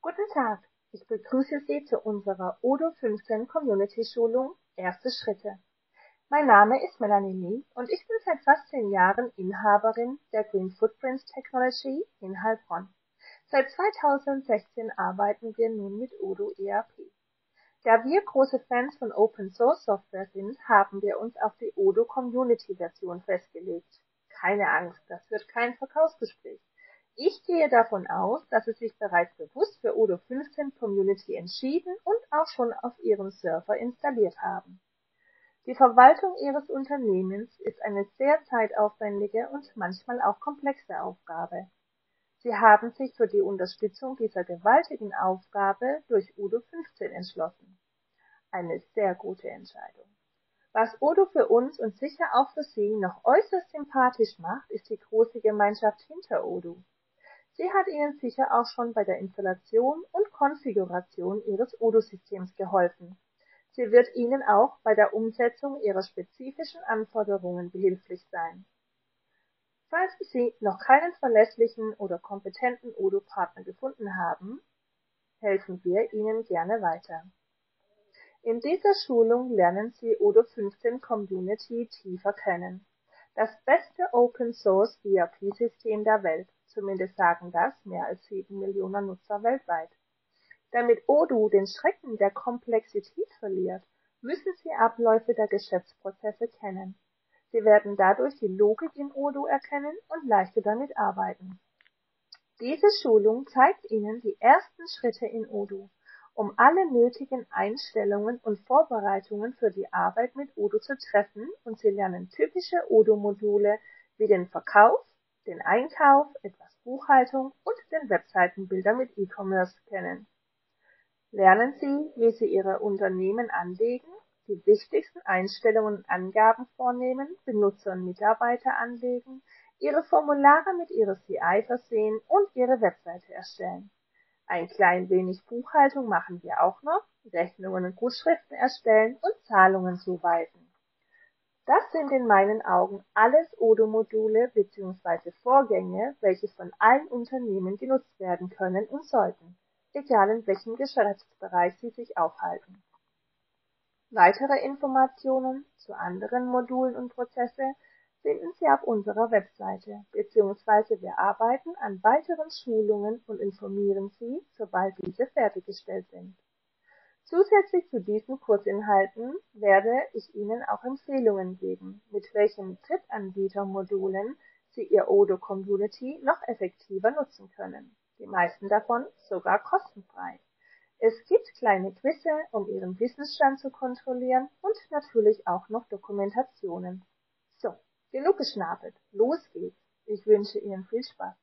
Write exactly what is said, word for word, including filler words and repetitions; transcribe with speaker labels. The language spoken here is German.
Speaker 1: Guten Tag, ich begrüße Sie zu unserer Odoo fünfzehn Community-Schulung Erste Schritte. Mein Name ist Melanie Lee und ich bin seit fast zehn Jahren Inhaberin der Green Footprints Technology in Heilbronn. Seit zweitausendsechzehn arbeiten wir nun mit Odoo E R P. Da wir große Fans von Open Source Software sind, haben wir uns auf die Odoo Community Version festgelegt. Keine Angst, das wird kein Verkaufsgespräch. Ich gehe davon aus, dass Sie sich bereits bewusst für Odoo fünfzehn Community entschieden und auch schon auf Ihrem Server installiert haben. Die Verwaltung Ihres Unternehmens ist eine sehr zeitaufwendige und manchmal auch komplexe Aufgabe. Sie haben sich für die Unterstützung dieser gewaltigen Aufgabe durch Odoo fünfzehn entschlossen. Eine sehr gute Entscheidung. Was Odoo für uns und sicher auch für Sie noch äußerst sympathisch macht, ist die große Gemeinschaft hinter Odoo. Sie hat Ihnen sicher auch schon bei der Installation und Konfiguration Ihres Odoo-Systems geholfen. Sie wird Ihnen auch bei der Umsetzung Ihrer spezifischen Anforderungen behilflich sein. Falls Sie noch keinen verlässlichen oder kompetenten Odoo-Partner gefunden haben, helfen wir Ihnen gerne weiter. In dieser Schulung lernen Sie Odoo fünfzehn Community tiefer kennen. Das beste Open-Source E R P-System der Welt. Zumindest sagen das mehr als sieben Millionen Nutzer weltweit. Damit Odoo den Schrecken der Komplexität verliert, müssen Sie Abläufe der Geschäftsprozesse kennen. Sie werden dadurch die Logik in Odoo erkennen und leichter damit arbeiten. Diese Schulung zeigt Ihnen die ersten Schritte in Odoo, um alle nötigen Einstellungen und Vorbereitungen für die Arbeit mit Odoo zu treffen, und Sie lernen typische Odoo-Module wie den Verkauf, den Einkauf, etwas Buchhaltung und den Webseitenbilder mit E-Commerce kennen. Lernen Sie, wie Sie Ihre Unternehmen anlegen, die wichtigsten Einstellungen und Angaben vornehmen, Benutzer und Mitarbeiter anlegen, Ihre Formulare mit Ihrer C I versehen und Ihre Webseite erstellen. Ein klein wenig Buchhaltung machen wir auch noch, Rechnungen und Gutschriften erstellen und Zahlungen zuweisen. Das sind in meinen Augen alles Odoo-Module bzw. Vorgänge, welche von allen Unternehmen genutzt werden können und sollten, egal in welchem Geschäftsbereich sie sich aufhalten. Weitere Informationen zu anderen Modulen und Prozesse finden Sie auf unserer Webseite, bzw. wir arbeiten an weiteren Schulungen und informieren Sie, sobald diese fertiggestellt sind. Zusätzlich zu diesen Kursinhalten werde ich Ihnen auch Empfehlungen geben, mit welchen Drittanbieter-Modulen Sie Ihr Odoo Community noch effektiver nutzen können. Die meisten davon sogar kostenfrei. Es gibt kleine Quizze, um Ihren Wissensstand zu kontrollieren, und natürlich auch noch Dokumentationen. So, genug geschnabelt. Los geht's. Ich wünsche Ihnen viel Spaß.